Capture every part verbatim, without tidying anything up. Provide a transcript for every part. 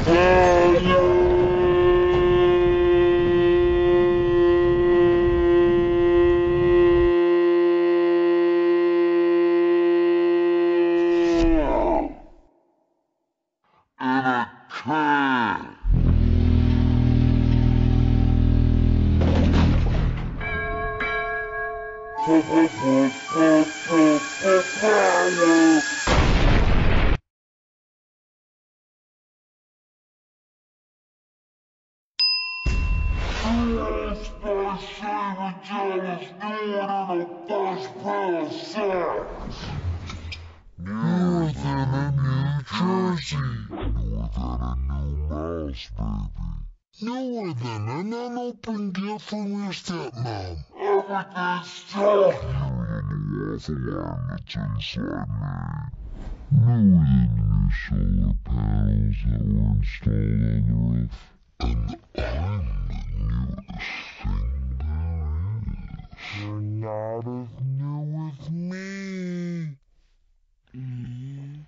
Newer than a New Jersey. Newer than a new mouse, baby. Newer than an unopened gift from your stepmom. Everything's talking. Newer than the waffle iron that's inside me. Newer than the new solar panels that were installed on the roof. And I'm the newest thing there is. You're not as new as me. Mm-hmm.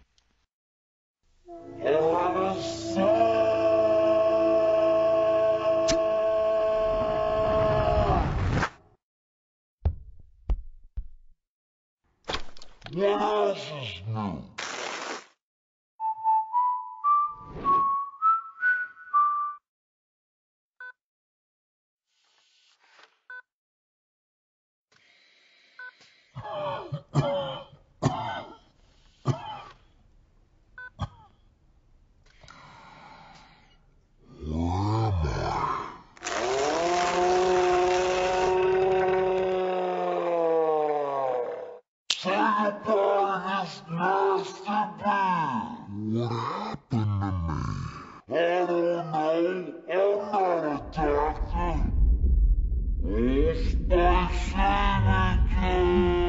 What else is new? Say goodbye to this nasty bee. What happened to me? I don't know. I'm not a doctor. Oh, spicy Mickey.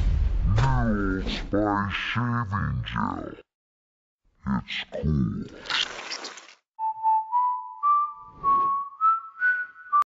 New Old Spice shaving gel. It's cool.